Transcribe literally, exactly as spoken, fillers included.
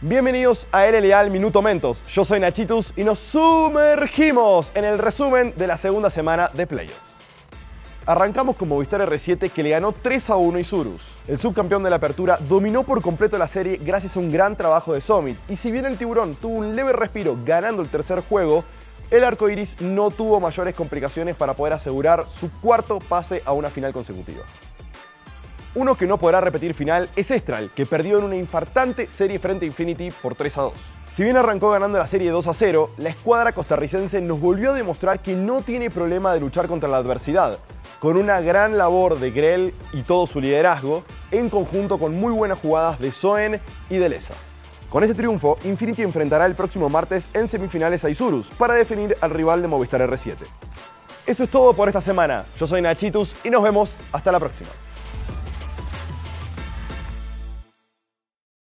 Bienvenidos a L L A al Minuto Mentos. Yo soy Nachitus y nos sumergimos en el resumen de la segunda semana de Playoffs. Arrancamos con Movistar R siete, que le ganó tres a uno a Isurus. El subcampeón de la apertura dominó por completo la serie gracias a un gran trabajo de Summit, y si bien el Tiburón tuvo un leve respiro ganando el tercer juego, el Arcoiris no tuvo mayores complicaciones para poder asegurar su cuarto pase a una final consecutiva. Uno que no podrá repetir final es Estral, que perdió en una infartante serie frente a Infinity por tres a dos. Si bien arrancó ganando la serie dos a cero, la escuadra costarricense nos volvió a demostrar que no tiene problema de luchar contra la adversidad, con una gran labor de Grell y todo su liderazgo, en conjunto con muy buenas jugadas de Soen y de Lesa. Con este triunfo, Infinity enfrentará el próximo martes en semifinales a Isurus para definir al rival de Movistar R siete. Eso es todo por esta semana. Yo soy Nachitus y nos vemos hasta la próxima.